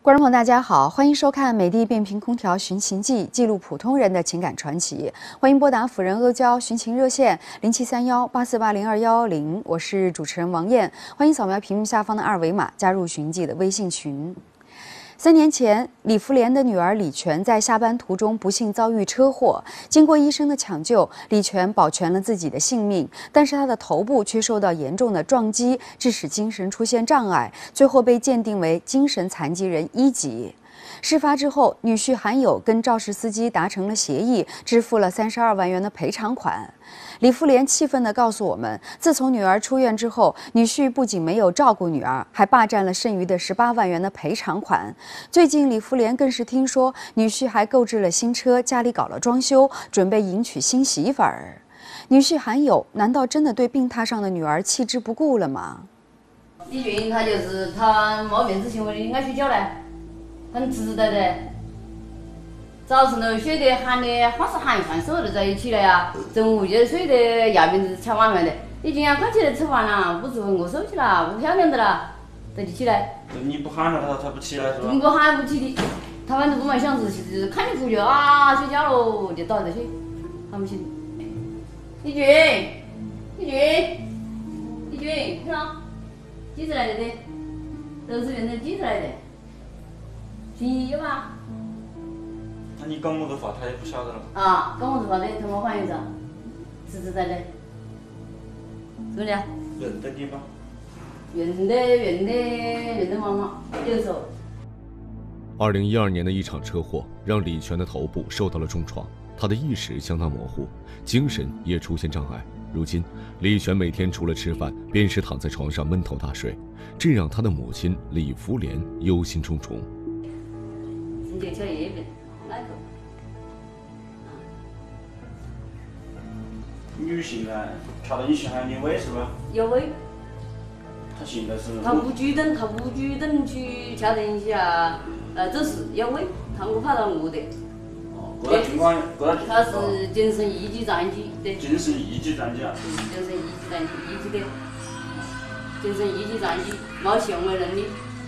观众朋友，大家好，欢迎收看《美的变频空调寻情记》，记录普通人的情感传奇。欢迎拨打辅仁阿胶寻情热线073184802110，我是主持人王艳。欢迎扫描屏幕下方的二维码，加入寻记的微信群。3年前，李福莲的女儿李全在下班途中不幸遭遇车祸，经过医生的抢救，李全保全了自己的性命，但是她的头部却受到严重的撞击，致使精神出现障碍，最后被鉴定为精神残疾人1级。事发之后，女婿韩友跟肇事司机达成了协议，支付了32万元的赔偿款。李福莲气愤地告诉我们，自从女儿出院之后，女婿不仅没有照顾女儿，还霸占了剩余的18万元的赔偿款。最近，李福莲更是听说女婿还购置了新车，家里搞了装修，准备迎娶新媳妇儿。女婿韩友难道真的对病榻上的女儿弃之不顾了吗？ 李俊他就是他没面子行为的，应该睡觉嘞。很直的的，早晨都睡得喊的，光是喊一喊手就在一起了呀。中午就睡得要面子吃晚饭的。已经快起来吃饭了，屋子我收起了，不漂亮的了，得起来。 你不喊了他不起来是吧？ 你不喊不起的，他反正不蛮想事，就是看你哭就啊睡觉喽，就倒着睡，喊不起的。李俊，看到？几时来的的？都是原来几时来的？有吧？ 那你讲么子话，他也不晓得了。 啊，讲么子话的，他没反应噻，实实在在。是不是？ 认得你吧？ 认得妈妈，有时候。 2012年的一场车祸让李全的头部受到了重创，他的意识相当模糊，精神也出现障碍。如今，李全每天除了吃饭，便是躺在床上闷头大睡，这让他的母亲李福莲忧心忡忡。 就吃一边，哪个？ 女性呢，瞧到你心还有点萎是吧？ 有萎。 她现在是。 他无举动去调整一下，走势有萎，他不跑到我的。 哦，过了情况， 他是精神1级残疾的。 精神1级残疾啊？ 精神1级残疾，1级的。精神1级残疾，没行为能力。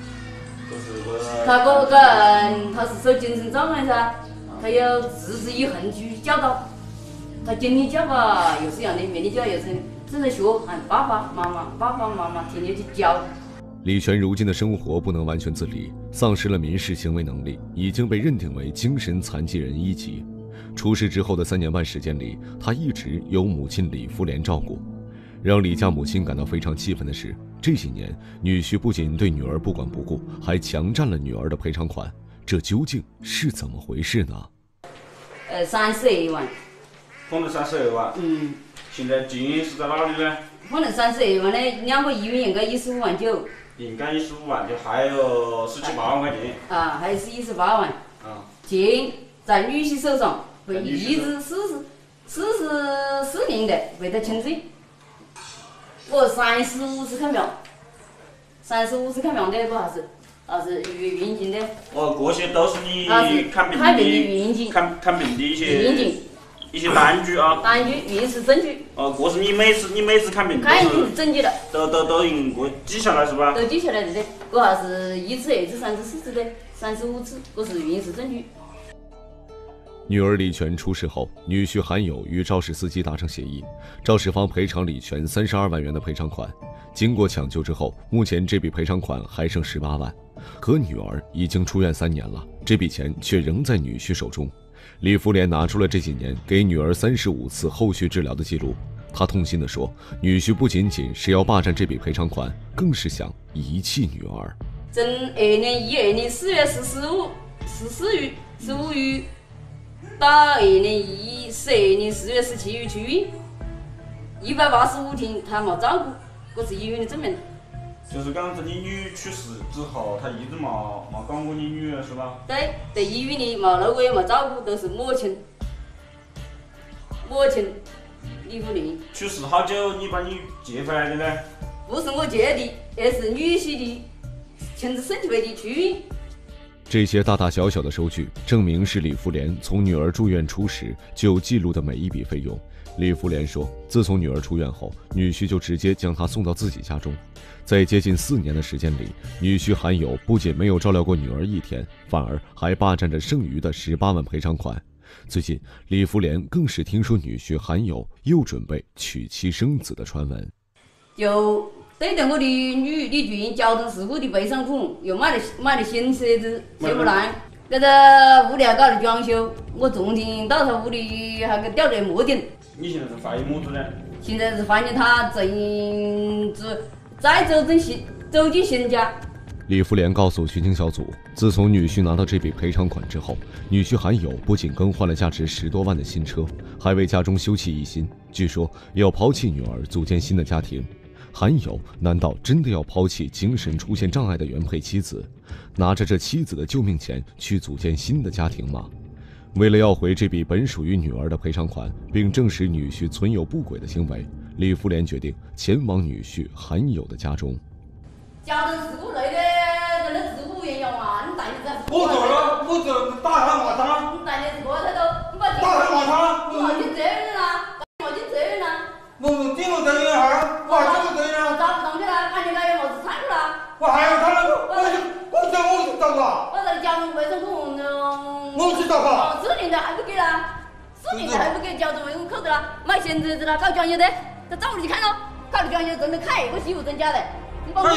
他是受精神障碍噻，他要持之以恒去教导，他精力教吧又是一样的，面力教又是，只能学喊爸爸妈妈，天天去教。 李全如今的生活不能完全自理，丧失了民事行为能力，已经被认定为精神残疾人1级。出事之后的3年半时间里，他一直由母亲李福莲照顾。让李家母亲感到非常气愤的是，这几年女婿不仅对女儿不管不顾，还强占了女儿的赔偿款，这究竟是怎么回事呢 ？32万。 放了32万。现在钱是在哪里呢？ 放了32万呢，2个医院应该15万9。 应该15万，就还有17、18万块钱。 啊，还是18万。啊。钱在女婿手上，会一直44年的为他清税。我30-50看病，30-50看病的不还是运金的。 哦，这些都是你看病的运金， 看病的一些单据啊。 单据、运势证据。 哦，这是你每次看病看病是整的了。 都用过记下来是吧？ 都记下来的，这还是1次、2次、3次、4次的，35次，这是运势证据。 女儿李全出事后，女婿韩友与肇事司机达成协议，肇事方赔偿李全32万元的赔偿款。经过抢救之后，目前这笔赔偿款还剩18万。可女儿已经出院3年了，这笔钱却仍在女婿手中。李福莲拿出了这几年给女儿35次后续治疗的记录，他痛心地说，女婿不仅仅是要霸占这笔赔偿款，更是想遗弃女儿。 从2012年4月15日到2012年4月17日出院，185天他没照顾，这是医院的证明。 就是讲在你女去世之后，他一直没管过你女儿是吧？ 对，在医院里没漏过也没照顾，都是母亲李福莲。 去世好久你把你接回来的呢？ 不是我接的，而是女婿的亲自申请的出院。 这些大大小小的收据，证明是李福莲从女儿住院初时就记录的每一笔费用， 李福莲说，自从女儿出院后，女婿就直接将她送到自己家中。在接近4年的时间里，女婿韩友不仅没有照料过女儿一天，反而还霸占着剩余的18万赔偿款。最近，李福莲更是听说女婿韩友又准备娶妻生子的传闻， 就对着我的女李俊交通事故的赔偿款，又买了新车子，修不烂。这个屋里还搞了装修，我重新到他屋里还给吊了木顶。 你现在是怀疑么子呢？ 现在是发现他再走进新家。 李福莲告诉巡警小组，自从女婿拿到这笔赔偿款之后，女婿韩友不仅更换了价值10多万的新车，还为家中修葺一新，据说要抛弃女儿，组建新的家庭。韩友难道真的要抛弃精神出现障碍的原配妻子，拿着这妻子的救命钱去组建新的家庭吗？为了要回这笔本属于女儿的赔偿款，并证实女婿存有不轨的行为，李福莲决定前往女婿韩友的家中。 交通事故累的，真的事故原因嘛？你带你在。 我走了，我走，打他骂他。 你带你过来头，你把打他骂他。 你冒进责任啦，冒进责任啦。 我进了责任哈，我还进了责任。 我找不动去了，把你那有么子参与了？ 我还要他那个，我去找他。 我在交通卫生部， 我去找他。 4年的还不给啦，4年的还不给交通卫生口子啦，买新车子啦，搞装修的，他找我去看咯，搞装修真的开，我媳妇真假的。你把我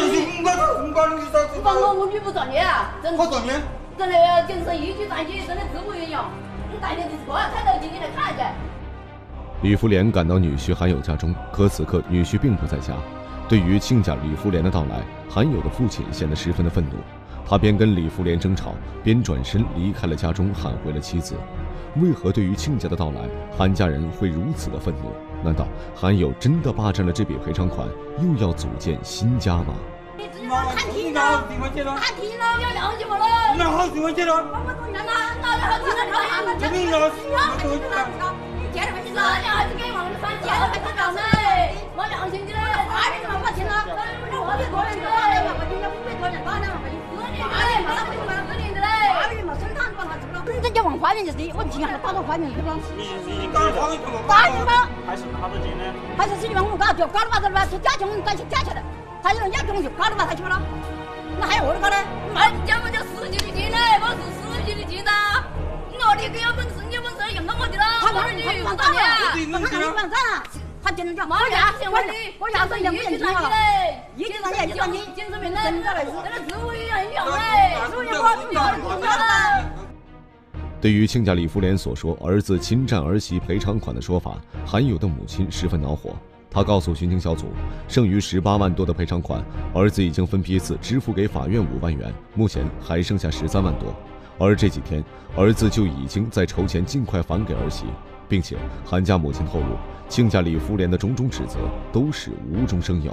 女不专业啊，真的专业，真的精神依据残疾，真的自我原因。你带你的车开到今天来看一下。 李福莲赶到女婿韩友家中，可此刻女婿并不在家。对于亲家李福莲的到来，韩友的父亲显得十分的愤怒，他边跟李福莲争吵，边转身离开了家中，喊回了妻子。为何对于亲家的到来，韩家人会如此的愤怒？难道韩友真的霸占了这笔赔偿款，又要组建新家吗？ 喊停了，喊停了，要2万了。 那好几万钱了。 那好几万了， 这边了， 你2还是给往里3千了，还是涨嘞？我2千几嘞，800多块钱了，我的多人嘞，500多人，800多块钱，4年的嘞，4年的嘞，8月嘛，生产把他走了，真正叫往花园就是，我提他打到花园去了。 你搞花园 8年吗？ 还是他的钱呢？ 还是12万5搞就搞了吧，去加钱，再去加起来，他有人家中就搞了吧，他去了，那还有我的搞呢？买家嘛叫10级的钱嘞，我是10级的钱呐。你给有本事，你有本事用到我的了。他往里去往上了，他真的叫毛家先问你，我家是1级残疾嘞，1级残疾，精神病嘞，这个植物营养嘞，植物营养。 对于亲家李福莲所说儿子侵占儿媳赔偿款的说法，韩友的母亲十分恼火。他告诉巡警小组，剩余18万多的赔偿款，儿子已经分批次支付给法院5万元，目前还剩下13万多。而这几天，儿子就已经在筹钱尽快还给儿媳，并且韩家母亲透露，亲家李福莲的种种指责都是无中生有。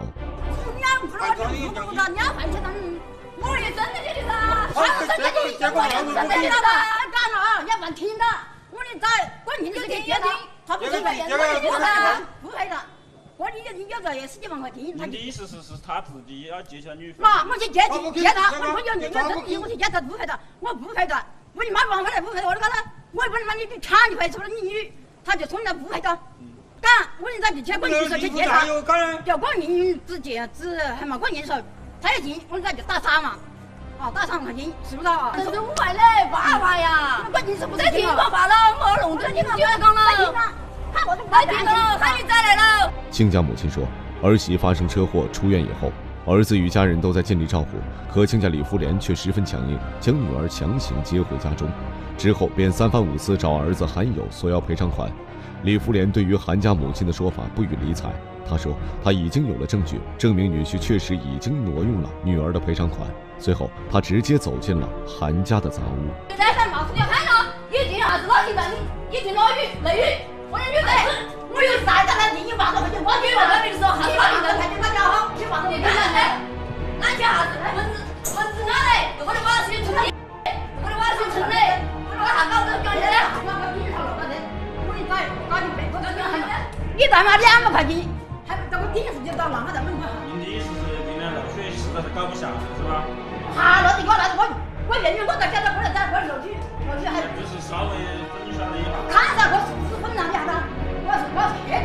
我也真的觉得他，真的干了，要办听的，我的在关键就是决定，他不是不赔的。我理解这也10几万块钱。 你的意思是他自己要接下女方？ 那我去接他，我有那个证据，我去接他不赔的，我不赔的，我你妈不回来不赔，我这个呢，我也不能把你抢你赔，是不是你女，他就说人家不赔的，干，我现在就去关键时候去接他，叫关键只还没关键时候，他也进，我现在就打3万，打3万块钱，是不是啊？这是5万嘞，8万呀，关键是不是听我话了，我弄这你们就要讲了。来听了，喊你再来了。 亲家母亲说，儿媳发生车祸出院以后，儿子与家人都在尽力照顾，可亲家李福莲却十分强硬，将女儿强行接回家中，之后便3番5次找儿子韩友索要赔偿款。李福莲对于韩家母亲的说法不予理睬，他说他已经有了证据，证明女婿确实已经挪用了女儿的赔偿款。随后，他直接走进了韩家的杂屋。 在看马上要看了，一群啥子老几等，一群老雨雷雨。我有女孩子，我有3个男的，1万多块钱，我女娃那里说还是把你的块钱拿掉好，1万多块钱拿去啥子？蚊子哪来？我的娃是成的，我的娃是成的，我还搞这搞的，那个比他老大的，我一搞你背，我搞你干嘛2万块钱？还这个顶是就到那个在门口。 您的意思是今天漏水实在是搞不下去是吧？ 那你搞那我认为我在家头，我在漏水还。 就是稍微分析了一下。 看噻，我是分了一下子，我是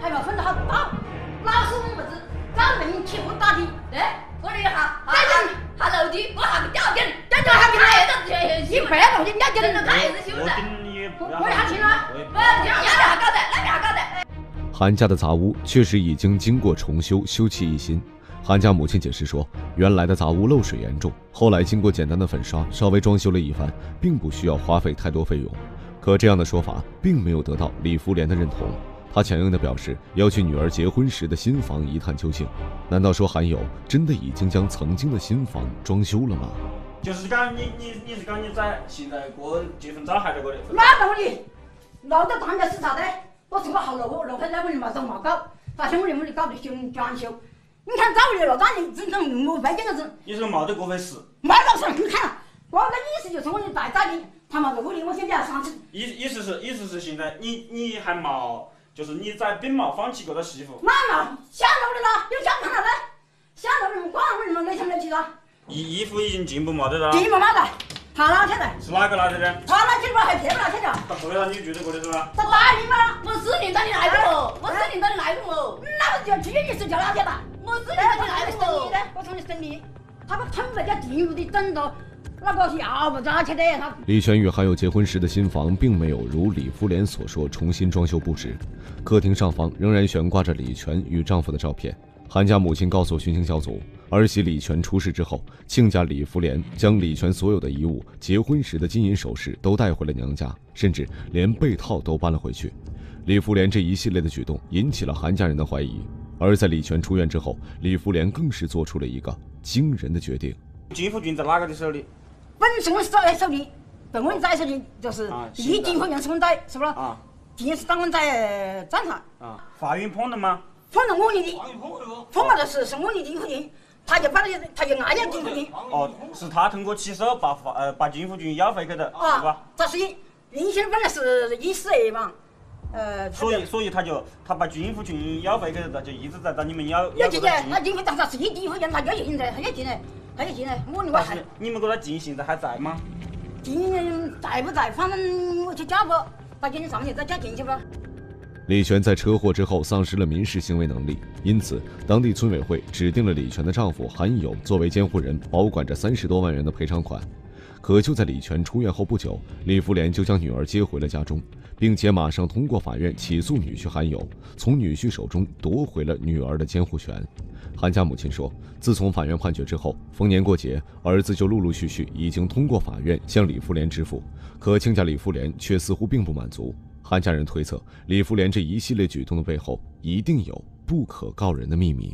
哎嘛，分得好大，老师问么子，找人起不打的， 哎，我这下再楼梯，我下个吊劲， 这就还给他你不要东西，你要给人他也是修的。 我也还听了， 不，那边还搞的，那边还搞的。 韩家的杂屋确实已经经过重修，修葺一新。韩家母亲解释说，原来的杂屋漏水严重，后来经过简单的粉刷，稍微装修了一番，并不需要花费太多费用。可这样的说法并没有得到李福莲的认同，他强硬地表示要去女儿结婚时的新房一探究竟。难道说韩友真的已经将曾经的新房装修了吗？ 就是讲你是讲你在现在过结婚照还在过的？ 哪个你？老的当家是啥的？我是个好楼回来我嘛都冇搞，发现我们搞的装修。你看早年老大人真正没费这个子。 你说没得过回事？ 没老上你看，我的意思就是我们大的，他妈的屋里我现在要上去。 意思是现在你还冇，就是你在并冇放弃过的媳妇。 妈妈下楼的啦，有想看了嘞，下楼的管我们没想得起啦。 衣服已经进步没得了。 进步没得，他哪去的？ 是哪个拿的呢？ 他哪去吧？还骗不拿去的？ 他后来你住得过的是吧？ 他打你吗？ 我4年到底来过，我4年到底来过。 那不就去年是叫哪去的？ 我4年到底来过。 我从你省里，他把成本叫进屋的整到那个要不咋去的他。 李全与韩友结婚时的新房并没有如李福莲所说重新装修布置，客厅上方仍然悬挂着李全与丈夫的照片。韩家母亲告诉寻亲小组，儿媳李全出事之后，亲家李福莲将李全所有的遗物、结婚时的金银首饰都带回了娘家，甚至连被套都搬了回去。李福莲这一系列的举动引起了韩家人的怀疑。而在李全出院之后，李福莲更是做出了一个惊人的决定。 金福郡在哪个的手里？ 本是我在手里，本我在手里就是一金福郡是我在，是不是？ 啊， 金是当我在账上。 啊，法院判的吗？ 判了我的，判了的是我的金福郡，他就把他就按了金福郡。 哦，是他通过起诉把金福郡要回去的，是吧？ 他是原先本来是14嘛。 所以他把金福郡要回去的，就一直在找你们要进来，那金福他是一地福郡，他要进来，他要进来，我还。 你们这个金现在还在吗？ 金在不在？反正我去嫁过，把金上面再嫁进去吧。 李全在车祸之后丧失了民事行为能力，因此当地村委会指定了李全的丈夫韩友作为监护人，保管着30多万元的赔偿款。可就在李全出院后不久，李福莲就将女儿接回了家中，并且马上通过法院起诉女婿韩友，从女婿手中夺回了女儿的监护权。韩家母亲说，自从法院判决之后，逢年过节，儿子就陆陆续续已经通过法院向李福莲支付，可亲家李福莲却似乎并不满足。韩家人推测，李福莲这一系列举动的背后，一定有不可告人的秘密。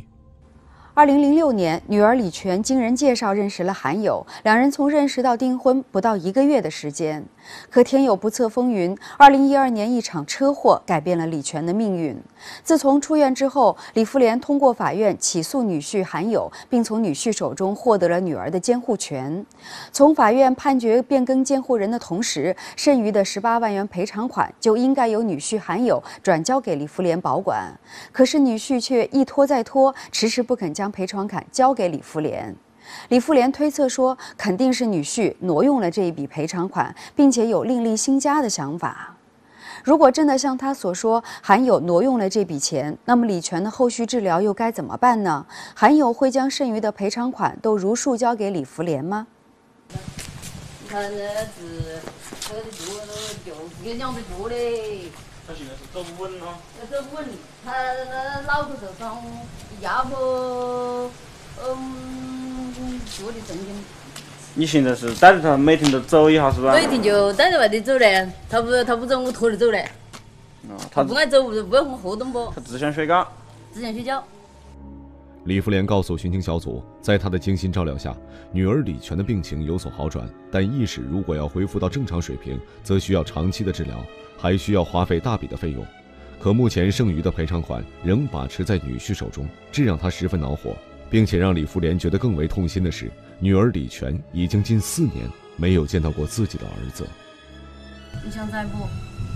2006年，女儿李全经人介绍认识了韩友，两人从认识到订婚不到1个月的时间。可天有不测风云，2012年一场车祸改变了李全的命运。自从出院之后，李福莲通过法院起诉女婿韩友，并从女婿手中获得了女儿的监护权。从法院判决变更监护人的同时，剩余的18万元赔偿款就应该由女婿韩友转交给李福莲保管。可是女婿却一拖再拖，迟迟不肯将赔偿款交给李福莲。李福莲推测说，肯定是女婿挪用了这一笔赔偿款，并且有另立新家的想法。如果真的像他所说，韩友挪用了这笔钱，那么李全的后续治疗又该怎么办呢？韩友会将剩余的赔偿款都如数交给李福莲吗？ 你看那是这个做就给两个做的。 他现在是走不稳了。 走不稳，他脑壳受伤，要不做的正经。 你现在是带着他每天都走一下是吧？ 每天就带着外头走嘞，他不走我拖着走嘞。他不爱走不要我活动不？ 他只想睡觉。 只想睡觉。 李福莲告诉寻亲小组，在她的精心照料下，女儿李全的病情有所好转，但意识如果要恢复到正常水平，则需要长期的治疗，还需要花费大笔的费用。可目前剩余的赔偿款仍把持在女婿手中，这让他十分恼火，并且让李福莲觉得更为痛心的是，女儿李全已经近4年没有见到过自己的儿子。 你想在不？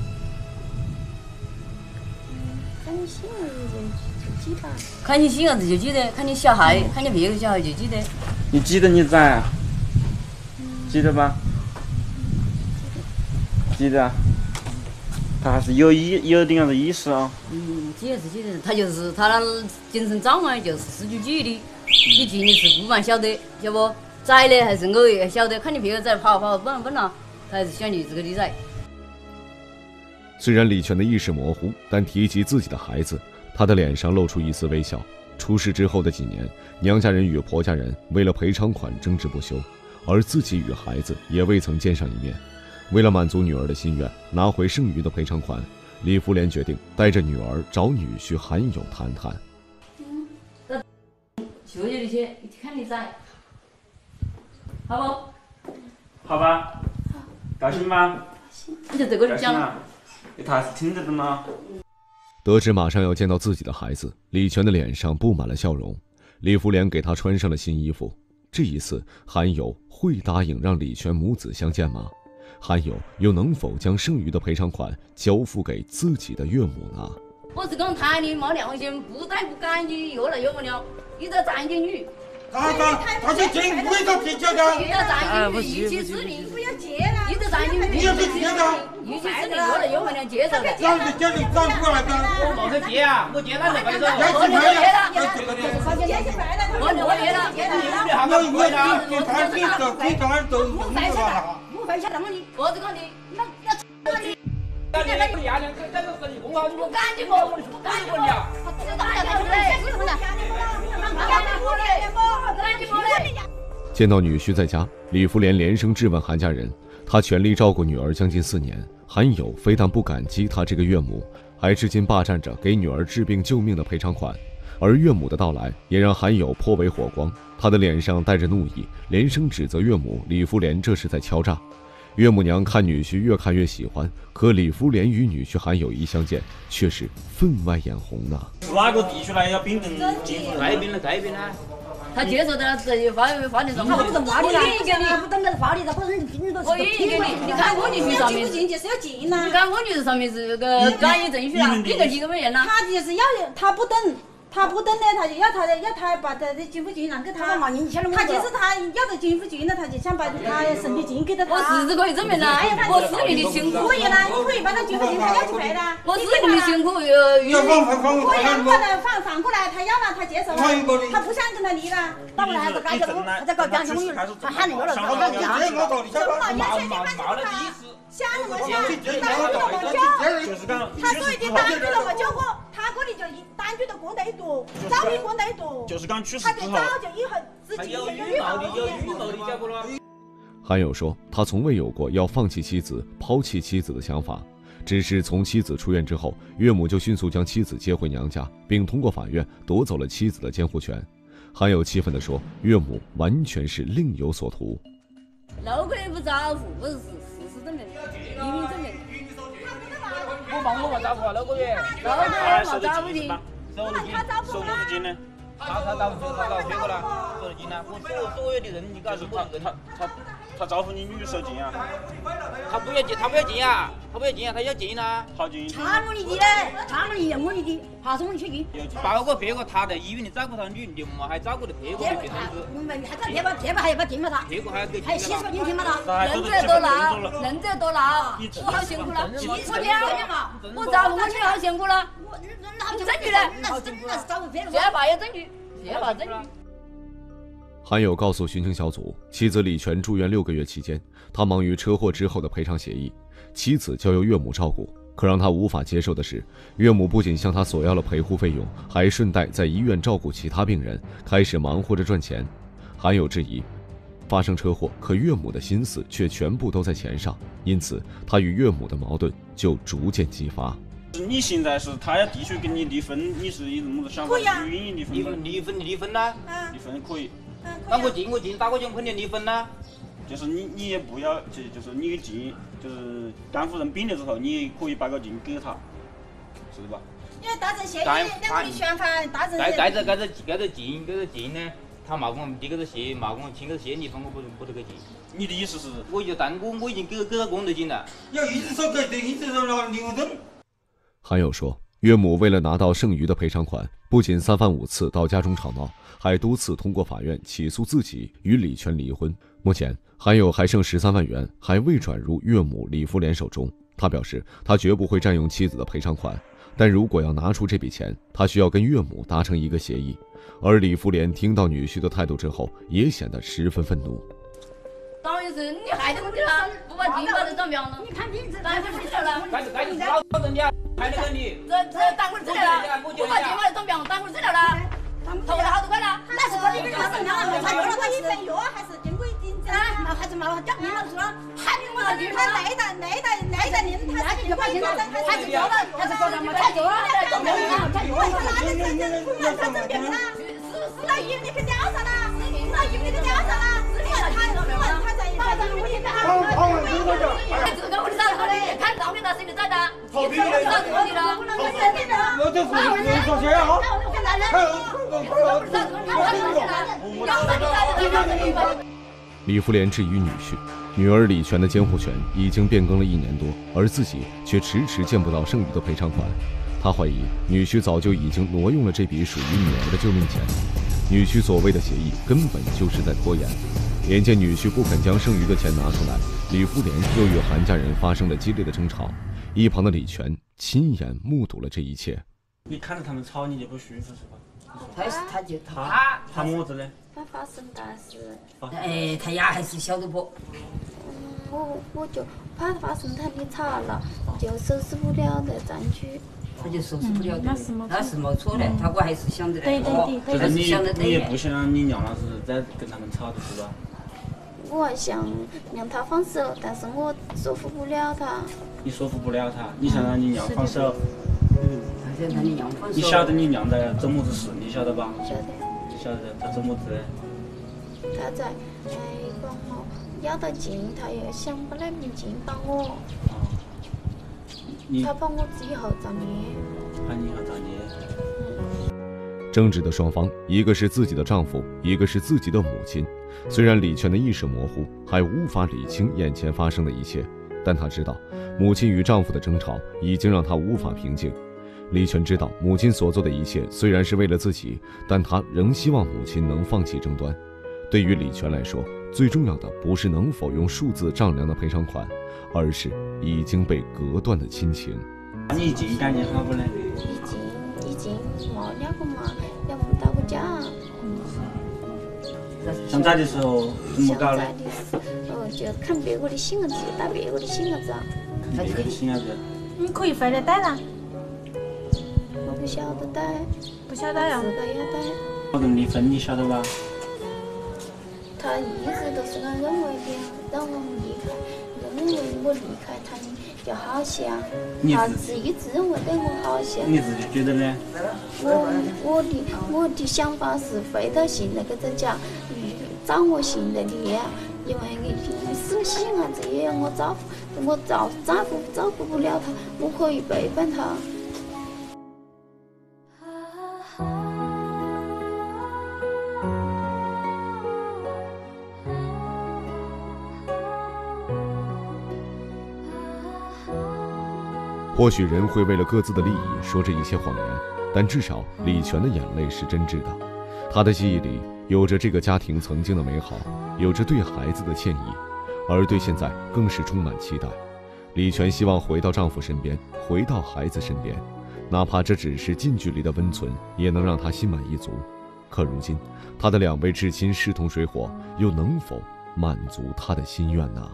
看你醒了就记得。 看你醒儿子就记得，看你小孩，看你别个小孩就记得。 你记得你在啊？记得吧？记得。 他还是有点样子意识啊。 几件事情，他就是他那精神障碍就是失去记忆力，你进的是不蛮晓得，晓不？宰的还是我也晓得，看你别个在跑蹦了，他还是想你这个理财。 虽然李全的意识模糊，但提及自己的孩子，他的脸上露出一丝微笑。出事之后的几年，娘家人与婆家人为了赔偿款争执不休，而自己与孩子也未曾见上一面。为了满足女儿的心愿，拿回剩余的赔偿款，李福莲决定带着女儿找女婿韩友谈谈。 休息的去，看你噻，好不？ 好吧，高兴吗？ 你就这个讲了。 他还是听得懂吗？ 得知马上要见到自己的孩子，李全的脸上布满了笑容。李福莲给他穿上了新衣服。这一次，韩友会答应让李全母子相见吗？韩友又能否将剩余的赔偿款交付给自己的岳母呢？ 我是讲谈你没良心，不但不干净，又来又不了，你这占经女。 他就进不会到结的。 又要占经女，一起势力， 不要结了。 你这占经女， 你要不结的。 一起势力又来又不了，接着的。 让你叫你转过来的。 我马上结啊，我结那就白走。 要我结结了， 我结了。 你他自己走，自己当然走， 我分下来，我分下来， 我这个你，那你。 那你那个伢娘这个是你公好，你不干净不？不干净不了。他知道呀，他就来，为什么呢？ 见到女婿在家，李福莲连声质问韩家人。他全力照顾女儿将近4年，韩友非但不感激他这个岳母，还至今霸占着给女儿治病救命的赔偿款。而岳母的到来也让韩友颇为火光，他的脸上带着怒意，连声指责岳母李福莲这是在敲诈。岳母娘看女婿越看越喜欢，可李福莲与女婿韩友一相见，却是分外眼红呢。 是哪个地区来要病人进府？ 该病了，该病了。 他接受的这发点什么？ 他不懂法律了，他不懂那个法律，他不认病人都是。 我愿意给你，你看我女婿上面， 进就是要进呐。 你看我女婿上面是个干预证书啊，你个几个没人呐？ 他就是要他不懂。他不懂的，他就要他把他的进户证让给他。他就是他要的进户证了，他就想把他身体证给到他。 我事实可以证明啦，我是你的亲可以啦，你可以把他进户证他要去赔啦。 我是你的辛苦可以啊，把他反过来，他要了他接受了，他不想跟他离了，到后来还是改了，他再搞讲兄弟，他喊你过来搞讲。什么？ 冒了意思。 想那么想，单据那么久，他所谓的单据那么久过，他这里就单据都过那多，照片过那多， 就是刚去世他之后， 早就以后自己有预谋的，结果了。 韩友说，他从未有过要放弃妻子、抛弃妻子的想法，只是从妻子出院之后，岳母就迅速将妻子接回娘家，并通过法院夺走了妻子的监护权。韩友气愤地说，岳母完全是另有所图。 6个月不照顾，不是事实证明，移民证明。 我帮我照顾了6个月 6个月没照顾你， 收入金呢？ 他照顾结果了，收入金呢？我所有的人，你搞是他照顾你女手进啊？ 他不要进啊，他要进啊。 好进。 查我的，查我的，我的，怕什么去进？ 包括别个他在医院里照顾他女的嘛，还照顾的别个的病人子。 贴吧还要把进嘛他？ 别个还要给。 还洗手巾嘛他？ 人这多拿，我好辛苦了。我照顾我女儿好辛苦了。证据呢？先把有证据， 韩友告诉巡情小组，妻子李全住院6个月期间，他忙于车祸之后的赔偿协议，妻子交由岳母照顾。可让他无法接受的是，岳母不仅向他索要了陪护费用，还顺带在医院照顾其他病人，开始忙活着赚钱。韩友质疑，发生车祸，可岳母的心思却全部都在钱上，因此他与岳母的矛盾就逐渐激发。 你现在是他要提出跟你离婚，你是以什么想法？愿意离婚？ 离婚啦？ 离婚可以。 那我进打过去肯定离婚啦。 就是你也不要，就是你进，就是干夫人病了之后，你也可以把个进给他，是吧？ 因为达成协议，两个的宣判达成。 该着进呢，他冒功这个是协冒功签个协离婚，我不得给进。 你的意思是？ 我就但我已经给他公得进了。 要一直说给，一直说拿离婚证。 韩友说，岳母为了拿到剩余的赔偿款，不仅3番5次到家中吵闹，还多次通过法院起诉自己与李全离婚。目前，韩友还剩13万元，还未转入岳母李福莲手中。 他表示，他绝不会占用妻子的赔偿款，但如果要拿出这笔钱，他需要跟岳母达成一个协议。而李福莲听到女婿的态度之后，也显得十分愤怒。 当然是你害得我的了，不把金把这当苗了。你看你这当然不知道了。 赶紧老人家，害那个你。 这当会儿治疗了，不把金把这当苗，当会儿治疗了。投了好多块了，那是我这个他是娘了，他有了他一份药还是经过定价，那还是毛讲明了说，喊你我他那一代人他是经过定价，还是交了，还是交了没才交了，中病了，才交了，他生病了，是那医院你去调查了，是那医院你去调查了，是你他在马上我现在还这个我的找他的，看照片他谁的找的，找这个的了， 我这是说谁啊？ 李福莲质疑女婿，女儿李全的监护权已经变更了1年多，而自己却迟迟见不到剩余的赔偿款。她怀疑女婿早就已经挪用了这笔属于女儿的救命钱，女婿所谓的协议根本就是在拖延。眼见女婿不肯将剩余的钱拿出来，李福莲又与韩家人发生了激烈的争吵。一旁的李全亲眼目睹了这一切。 你看着他们吵，你就不舒服是吧？ 他么子呢？ 他发生大事。 哎，他丫还是小的不？ 我就怕发生他的吵了，就收拾不了的战区。 他就收拾不了的，那是没错的。我还是想着对， 就是你也不想你娘老师再跟他们吵的是吧？ 我还想让他放手，但是我说服不了他。 你说服不了他，你想让你娘放手？你晓得你娘在做么子事？你晓得吧？ 晓得。 晓得他做么子？ 他在帮我要到劲，他又想把那笔劲帮我。他把我以后造孽。 把你以后造孽。 争执的双方，一个是自己的丈夫，一个是自己的母亲。虽然李全的意识模糊，还无法理清眼前发生的一切，但他知道，母亲与丈夫的争吵已经让他无法平静。李全知道母亲所做的一切虽然是为了自己，但他仍希望母亲能放弃争端。对于李全来说，最重要的不是能否用数字丈量的赔偿款，而是已经被隔断的亲情。 你已经感觉好不呢？ 已经没了个嘛，也没打过架。 想在的时候怎么搞呢？ 就看别个的性子，打别个的性子。 看别个的性子。 你可以回来带啦。 我不晓得带。 不晓得呀？ 自个要带。 好多离婚你晓得吧？ 他一直都是俺认为的，让我离开，认为我离开他就好些啊。他一直认为对我好些。 你自己觉得呢？ 我的想法是回到现在这个家，照我现在的样，因为你是个细伢子也要我照顾不了他，我可以背叛他。 或许人会为了各自的利益说着一些谎言，但至少李全的眼泪是真挚的。他的记忆里有着这个家庭曾经的美好，有着对孩子的歉意，而对现在更是充满期待。李全希望回到丈夫身边，回到孩子身边，哪怕这只是近距离的温存，也能让他心满意足。可如今他的2位至亲势同水火，又能否满足他的心愿呢？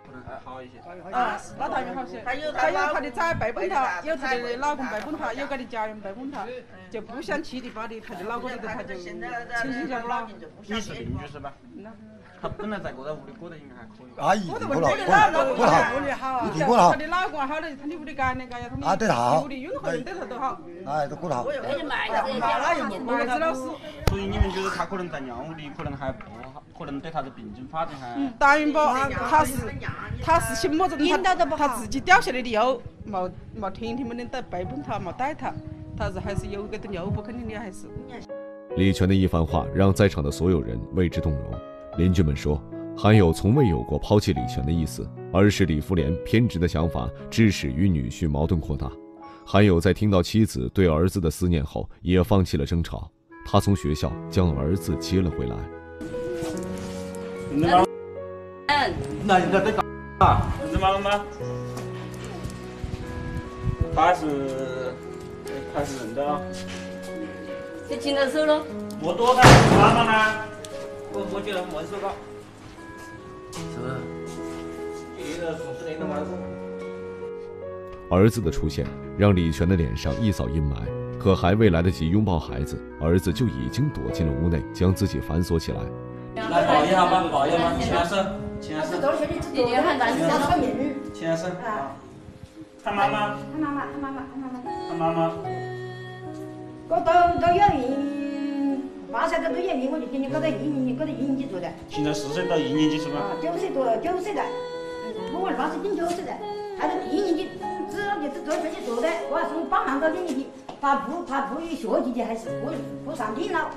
那当然好些。他有他的崽背叛他，有他的老公背叛他，有他的家人背叛他，就不想七里八里，他的老公里头他就清醒下了。 你是邻居是吧？他本来在过在屋里过得应该还可以。 阿姨，过了，你听过了。 他的老公好的，他的屋里干的干呀，他对他好。 屋里任何人对他都好。 哎，都过得好。 卖子老师。 所以你们觉得他可能在娘屋里，可能还不好，可能对他的病情发展还。 当然不，他是心目中他自己掉下来的药，没听们的背叛他，没带他，他是还是有这个药不肯定的还是。 李全的一番话让在场的所有人为之动容。邻居们说，韩友从未有过抛弃李全的意思，而是李福莲偏执的想法致使与女婿矛盾扩大。韩友在听到妻子对儿子的思念后，也放弃了争吵，他从学校将儿子接了回来。 那你在干嘛？你在忙吗？ 他还是认得啊。 就牵到手了。 我多大妈妈呢？ 我觉得没手高。是。这个说是那个嘛是。 儿子的出现让李全的脸上一扫阴霾，可还未来得及拥抱孩子，儿子就已经躲进了屋内，将自己反锁起来。 来抱一下吧，抱一下吧，牵手，牵手。牵手。 喊妈妈。 喊妈妈，喊妈妈，喊妈妈。 喊妈妈。 我都有人，8岁都有人，我就给你搞到1年级，搞到1年级做的。 现在4岁到1年级是吧 ？9岁多，9岁了。我儿8岁进9岁了，还是1年级，只要就是做自己做的，我还送帮忙到2年级，他不与学习的，还是不上电脑。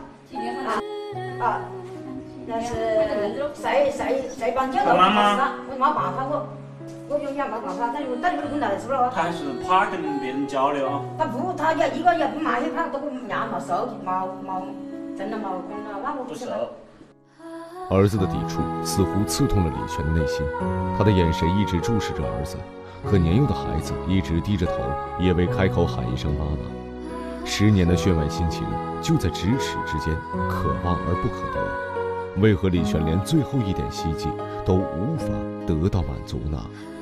但是谁帮教导我没办法，我就也没办法，但是我跟他说了。 他还是怕跟别人交流啊。 他也一个也不骂去，他都伢没收的，真的没跟了，那我不知道。 儿子的抵触似乎刺痛了李全的内心，他的眼神一直注视着儿子，可年幼的孩子一直低着头，也未开口喊一声妈妈。10年的血脉亲情就在咫尺之间，可望而不可得。为何李全连最后一点希冀都无法得到满足呢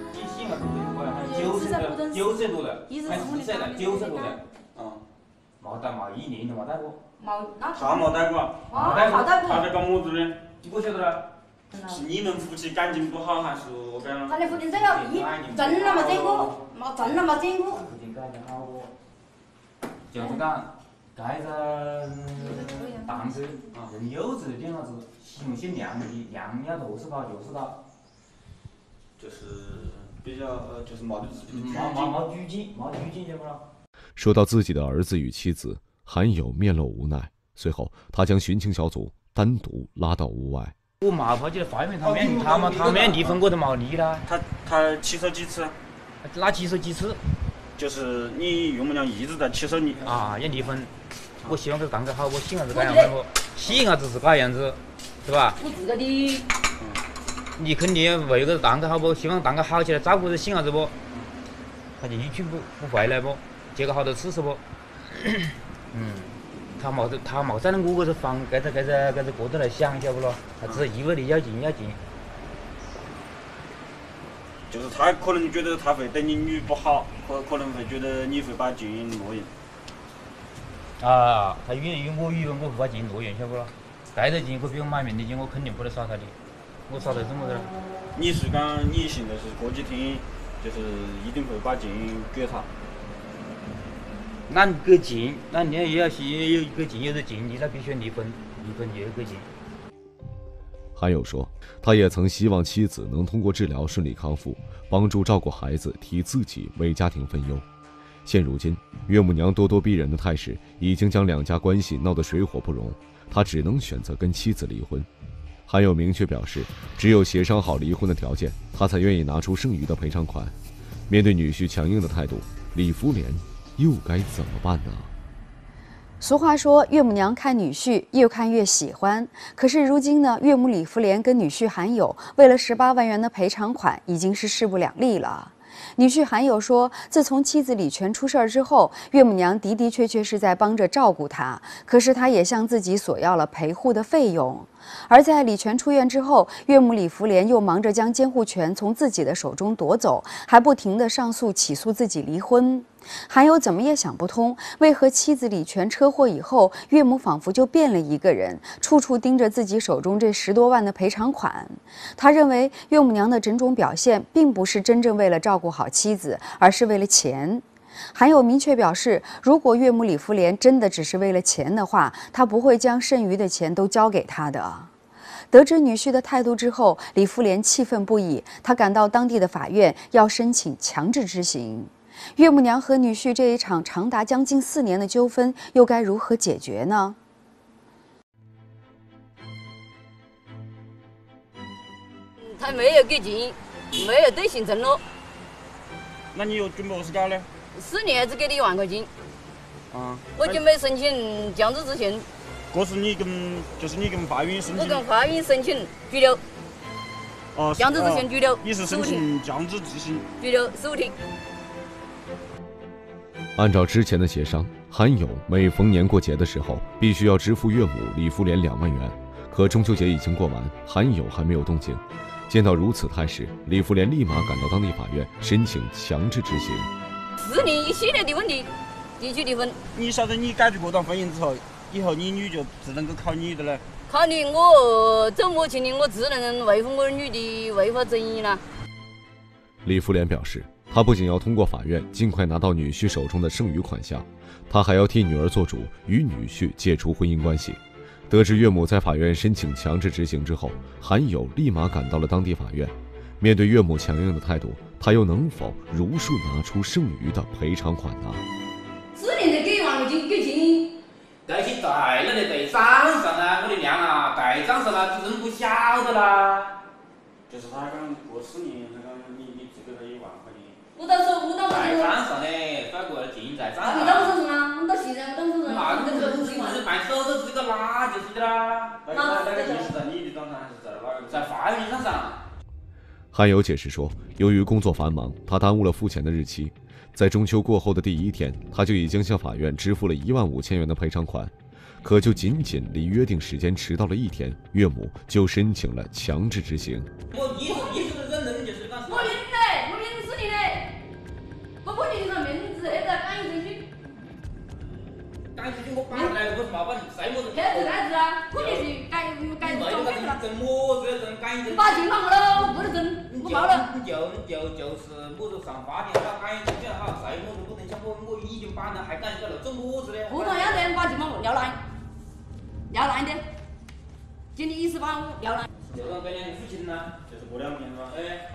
？9岁多的，还4岁的，9岁多的，没1年都没带过。 他没带过，他在搞么子呢？ 我晓得了。 是你们夫妻感情不好，还是我干了？ 他的父亲这样挣了没挣过，挣了没挣过。 父亲感情好过，就是讲，该是当时人幼稚点子，喜些娘要就是他，就是他。 就是比较就是没得自己的没拘谨，晓得不啦？ 说到自己的儿子与妻子，韩友面露无奈。随后，他将寻亲小组单独拉到屋外。 我妈婆就发现他没离婚，我都没离啦。 他起手几次？ 哪起手几次？ 就是你岳母娘一直在起手你啊，要离婚。我希望他干得好，我喜欢是这样子不？喜欢是这样子，是吧？ 我自个的。 你肯定为个蛋糕好不？希望蛋糕好起来，照顾着心啥子不？他就一去不回来不？结果好多次是不？他没在那我这房，这角度来想，晓得不咯？他只是一味的要紧。 就是他可能觉得他会对你女不好，可能会觉得你会把劲挪用。 他以为我不把劲挪用，晓得不咯？这个劲可比我买面的劲，我肯定不能耍他的。我耍得这么点。 你是讲你现在是过几天，就是一定会把劲给他。 那给劲，那你也要是有个劲，有个劲，你那必须离婚也有个劲。 韩友说，他也曾希望妻子能通过治疗顺利康复，帮助照顾孩子，替自己为家庭分忧。现如今，岳母娘咄咄逼人的态势已经将两家关系闹得水火不容，他只能选择跟妻子离婚。韩友明确表示，只有协商好离婚的条件，他才愿意拿出剩余的赔偿款。面对女婿强硬的态度，李福莲又该怎么办呢？ 俗话说，岳母娘看女婿越看越喜欢。可是如今呢，岳母李福莲跟女婿韩友为了18万元的赔偿款，已经是势不两立了。女婿韩友说，自从妻子李全出事儿之后，岳母娘的确是在帮着照顾他，可是他也向自己索要了陪护的费用。而在李全出院之后，岳母李福莲又忙着将监护权从自己的手中夺走，还不停地上诉起诉自己离婚。韩友怎么也想不通，为何妻子李全车祸以后，岳母仿佛就变了一个人，处处盯着自己手中这10多万的赔偿款。他认为岳母娘的种种表现，并不是真正为了照顾好妻子，而是为了钱。韩友明确表示，如果岳母李福莲真的只是为了钱的话，他不会将剩余的钱都交给他的。得知女婿的态度之后，李福莲气愤不已，他赶到当地的法院要申请强制执行。岳母娘和女婿这一场长达将近4年的纠纷，又该如何解决呢？ 他没有给钱，没有兑现承诺。 那你又准备何是搞呢 ？4年只给你1万块钱。我准备申请强制执行。 这是你跟法院申请？ 我跟法院申请拘留。强制执行拘留。 你是申请强制执行？ 拘留15天。 按照之前的协商，韩友每逢年过节的时候必须要支付岳母李福莲2万元。可中秋节已经过完，韩友还没有动静。见到如此态势，李福莲立马赶到当地法院申请强制执行。 是你一系列的问题，必须离婚。 你晓得你解决这段婚姻之后，以后你女就只能够靠你的了。 靠你，我走目前的我只能维护我女的违法争议了。 李福莲表示，他不仅要通过法院尽快拿到女婿手中的剩余款项，他还要替女儿做主，与女婿解除婚姻关系。得知岳母在法院申请强制执行之后，韩友立马赶到了当地法院。面对岳母强硬的态度，他又能否如数拿出剩余的赔偿款呢 ？4年的给完了就给钱。 这些在那里对账上啊，我的娘啊，对账上啊，人不晓得啦。 就是他刚过4年，他刚你只给他1万块钱。 我到在账上嘞，转过来进在账上。 你到手上啊？我到现在我到手上。 那这个是办手头这个哪就是的啦？ 那个钱是在你的账上还是在哪个？ 在法院账上。 韩友解释说，由于工作繁忙，他耽误了付钱的日期。在中秋过后的第1天，他就已经向法院支付了15000元的赔偿款。可就仅仅离约定时间迟到了1天，岳母就申请了强制执行。 我意思是认人就是干啥？ 我认嘞，我认是你嘞。我不认上名字，现在干一程序。 干一程序我办来了，我是麻烦谁么子？ 现在是啥子啊？我就是干装备了。 挣么子？挣干一程序。 把钱还我了，我不能挣，我跑了。 就是么子上法庭他干一程序哈，谁么子不能像我已经办了，还干一个了，做么子嘞？ 不能要得，把钱还我要来，要来的。就你意思把我要来。 就让给你付清了， 就是过2天是吧？ 哎。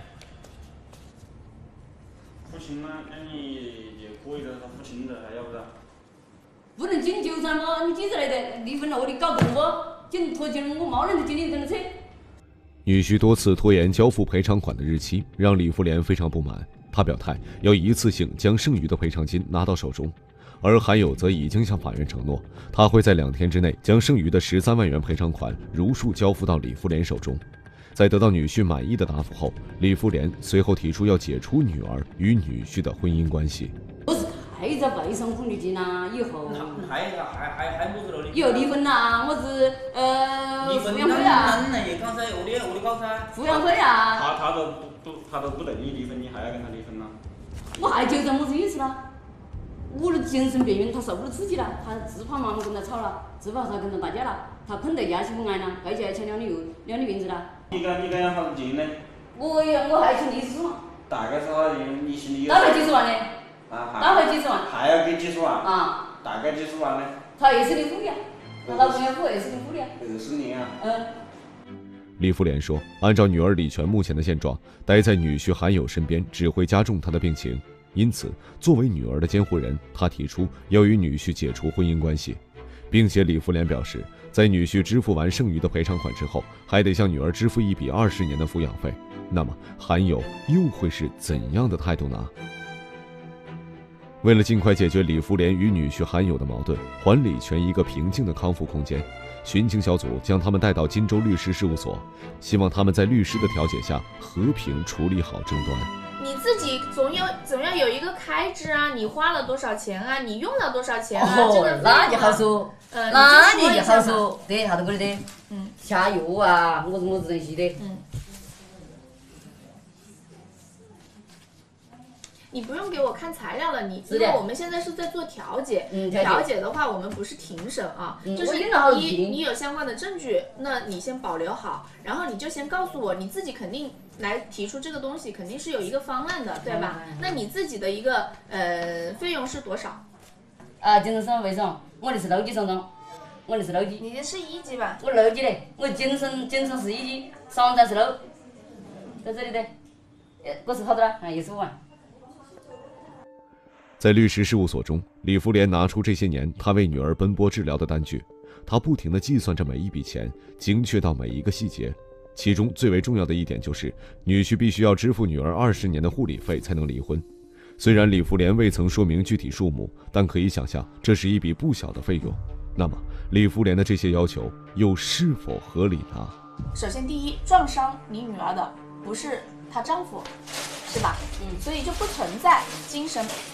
付清了，那你就可以了，他付清了还要不得？ 不能进纠缠吗？你几时来的？离婚了我得搞动不？进拖进我没人的精力跟着扯。 女婿多次拖延交付赔偿款的日期，让李福莲非常不满。他表态要一次性将剩余的赔偿金拿到手中，而韩友则已经向法院承诺，他会在2天之内将剩余的13万元赔偿款如数交付到李福莲手中。在得到女婿满意的答复后，李福莲随后提出要解除女儿与女婿的婚姻关系。 我是还在赔偿苦力金呐，以后还么子了？ 以后离婚呐，我是抚养费啊。 刚才我的搞噻。 抚养费啊。 他都不同意离婚，你还要跟他离婚呐？ 我还纠缠么子意思啦？我的精神病院他受不了刺激了，他自怕妈妈跟他吵了，自怕他跟他打架了，他碰得家媳妇挨了，回去还抢2的名字了。 你跟要好几呢？ 我还请律师嘛。 大概是你心里有。 大概几十万呢？大概几十万。 还要给几十万？ 啊。 大概几十万呢？ 他20年付的，他老公要付20年付的。 20年啊。 李福莲说，按照女儿李全目前的现状，待在女婿韩友身边只会加重她的病情，因此作为女儿的监护人，她提出要与女婿解除婚姻关系，并且李福莲表示，在女婿支付完剩余的赔偿款之后，还得向女儿支付一笔20年的抚养费。那么韩友又会是怎样的态度呢？为了尽快解决李福莲与女婿韩友的矛盾，还李全一个平静的康复空间，寻情小组将他们带到金州律师事务所，希望他们在律师的调解下和平处理好争端。 你自己总要有一个开支啊，你花了多少钱啊，你用了多少钱啊？这个那就好说，那你就好说，对，啥都可以的。下药啊，么子东西的。 你不用给我看材料了，因为我们现在是在做调解。调解的话，我们不是庭审啊，就是你有相关的证据，那你先保留好，然后你就先告诉我，你自己肯定来提出这个东西，肯定是有一个方案的，对吧？那你自己的一个费用是多少？ 精神伤为啥？我的是6级伤伤，我的是6级。 你的是1级吧？ 我6级的，我精神是1级，伤残是6，在这里的，我是好多了，15万。 在律师事务所中，李福莲拿出这些年他为女儿奔波治疗的单据，他不停地计算着每一笔钱，精确到每一个细节。其中最为重要的一点就是，女婿必须要支付女儿20年的护理费才能离婚。虽然李福莲未曾说明具体数目，但可以想象这是一笔不小的费用。那么，李福莲的这些要求又是否合理呢？ 首先，第一，撞伤你女儿的不是她丈夫，是吧？所以就不存在精神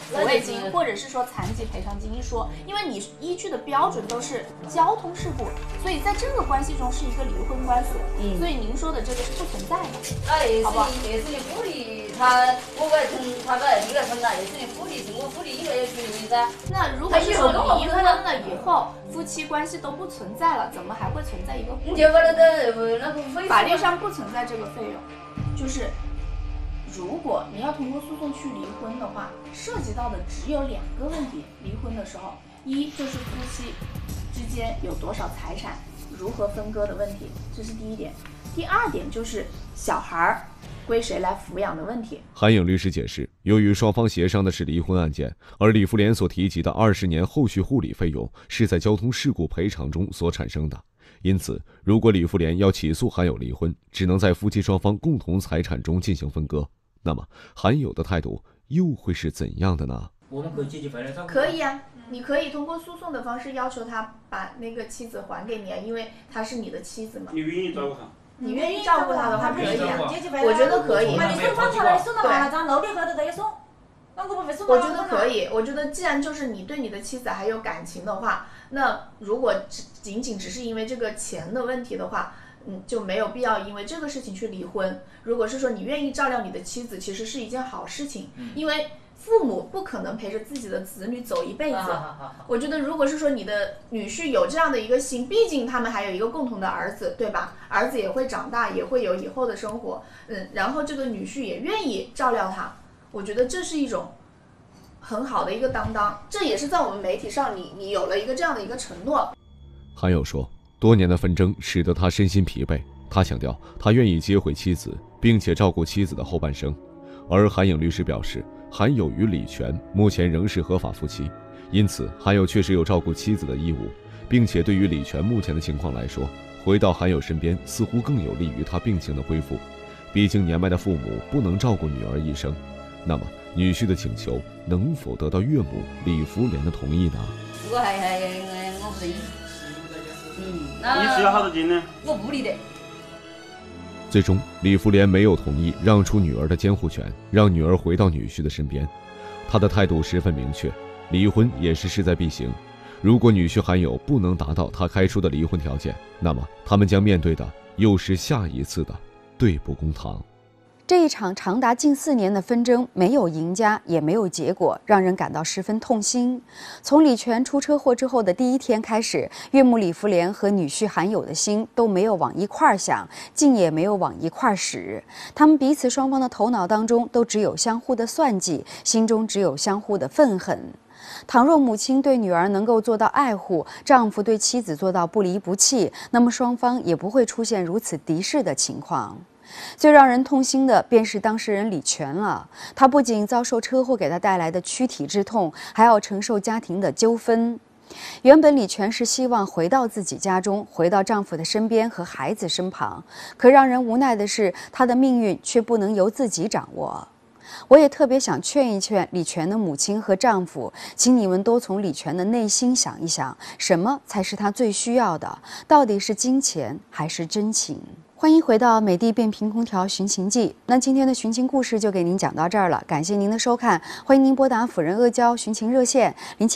抚慰金或者是说残疾赔偿金一说，因为你依据的标准都是交通事故，所以在这个关系中是一个离婚官司，所以您说的这个是不存在的，好不好？ 也是你福利，我来承，他不你来承担，也是你福利是我福利以外要给你噻。 那如果是说离婚了以后，夫妻关系都不存在了，怎么还会存在一个护理？法律上不存在这个费用，就是如果你要通过诉讼去离婚的话，涉及到的只有2个问题。离婚的时候，一就是夫妻之间有多少财产，如何分割的问题，这是第一点。第二点就是小孩归谁来抚养的问题。 韩颖律师解释，由于双方协商的是离婚案件，而李福莲所提及的20年后续护理费用是在交通事故赔偿中所产生的，因此如果李福莲要起诉韩友离婚，只能在夫妻双方共同财产中进行分割。那么韩友的态度又会是怎样的呢？ 我们可以积极回来照顾。 可以啊，你可以通过诉讼的方式要求他把那个妻子还给你啊，因为她是你的妻子嘛。 你愿意照顾她？ 你愿意照顾他的话可以啊，我觉得可以。 你送房出来送到哪张楼里后头都要送，那我不会送。 我觉得可以，我觉得既然就是你对你的妻子还有感情的话，那如果仅只是因为这个钱的问题的话，就没有必要因为这个事情去离婚。如果是说你愿意照料你的妻子，其实是一件好事情，因为父母不可能陪着自己的子女走一辈子。我觉得如果是说你的女婿有这样的一个心，毕竟他们还有一个共同的儿子，对吧？儿子也会长大，也会有以后的生活，然后这个女婿也愿意照料他，我觉得这是一种很好的一个担当，这也是在我们媒体上你有了一个这样的一个承诺。 韩友说，多年的纷争使得他身心疲惫，他强调他愿意接回妻子，并且照顾妻子的后半生。而韩颖律师表示，韩友与李全目前仍是合法夫妻，因此韩友确实有照顾妻子的义务，并且对于李全目前的情况来说，回到韩友身边似乎更有利于他病情的恢复。毕竟年迈的父母不能照顾女儿一生，那么女婿的请求能否得到岳母李福莲的同意呢？ 我不同意。 你需要好多金呢？ 我不理的。 最终，李福莲没有同意让出女儿的监护权，让女儿回到女婿的身边。他的态度十分明确，离婚也是势在必行。如果女婿韩友不能达到他开出的离婚条件，那么他们将面对的又是下一次的对簿公堂。 这一场长达近4年的纷争没有赢家，也没有结果，让人感到十分痛心。从李全出车祸之后的第1天开始，岳母李福莲和女婿韩友的心都没有往一块儿想，劲也没有往一块儿使。他们彼此双方的头脑当中都只有相互的算计，心中只有相互的愤恨。倘若母亲对女儿能够做到爱护，丈夫对妻子做到不离不弃，那么双方也不会出现如此敌视的情况。最让人痛心的便是当事人李全了，他不仅遭受车祸给他带来的躯体之痛，还要承受家庭的纠纷。原本李全是希望回到自己家中，回到丈夫的身边和孩子身旁，可让人无奈的是，他的命运却不能由自己掌握。我也特别想劝一劝李全的母亲和丈夫，请你们多从李全的内心想一想，什么才是他最需要的？到底是金钱还是真情？欢迎回到美的变频空调寻情记。那今天的寻情故事就给您讲到这儿了，感谢您的收看，欢迎您拨打辅仁阿胶寻情热线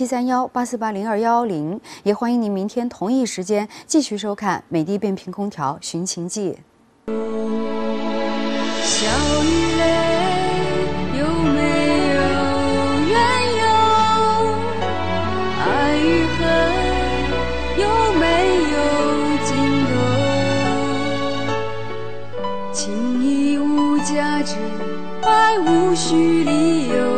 073184802110，也欢迎您明天同一时间继续收看美的变频空调寻情记。 小雨泪有没有缘由？爱与恨有没有尽头？情义无价值，爱无需理由，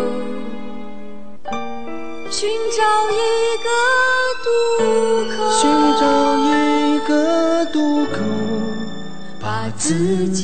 寻找一个渡口， 寻找一个渡口，把自己